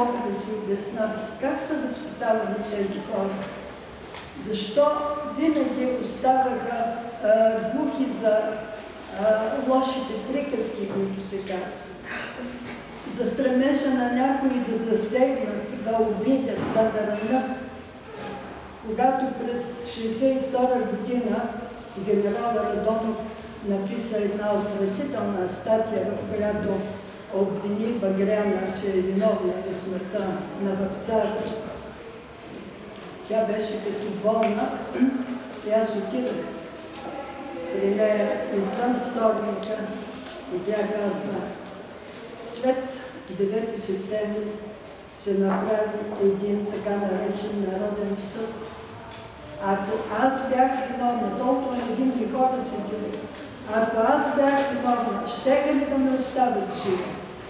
мога да си обясня как са възпитавани тези хора. Защо винаги оставаха глухи за лошите приказки, които се казват, за стремежа на някои да засегнат, да обидят, да ранят. Когато през 1962 година генерал Радонов написа една отвратителна статия, в която обвини Багряна, че е виновна за смъртта на Вапцаров. Тя беше като болна и аз отидах при нея извън вторника и тя казва: след 9 септември се направи един така наречен народен съд. Ако аз бях виновна, толкова невинни хора се били, ако аз бях виновна, щеха ли да ме оставят жива?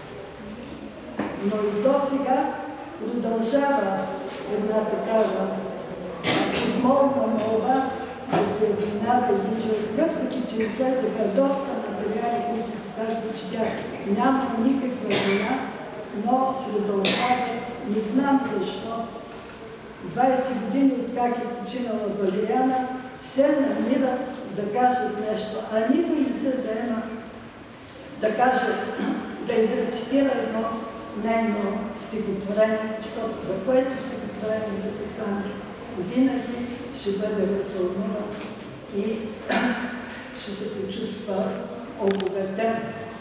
Но и до сега продължава една такава подмолна молба да се обвинява един човек, въпреки че излезаха доста материали, които показват, че тя няма никаква вина, но продължава, не знам защо. 20 години откак е починала Багряна, се намират да кажат нещо, а никой не се заема да каже, да изрецитира едно нейно стихотворение, защото за което стихотворение да се хване, винаги ще бъде развълнуван и ще се почувства обогатен.